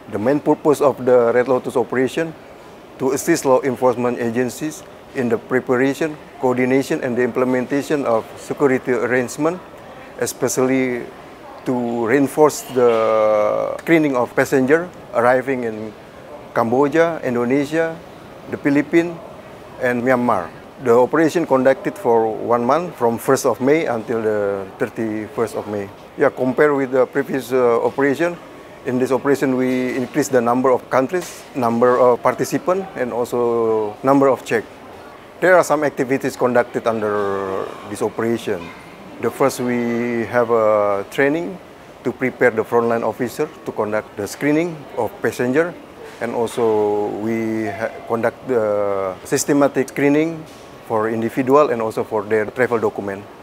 The main purpose of the Red Lotus operation to assist law enforcement agencies in the preparation, coordination, and the implementation of security arrangement, especially to reinforce the screening of passengers arriving in Cambodia, Indonesia, the Philippines, and Myanmar. The operation conducted for 1 month from 1st of May until the 31st of May. Yeah, compared with the previous operation, in this operation we increased the number of countries, number of participants, and also number of checks. There are some activities conducted under this operation. The first, we have a training to prepare the frontline officer to conduct the screening of passenger, and also we conduct the systematic screening for individual and also for their travel document.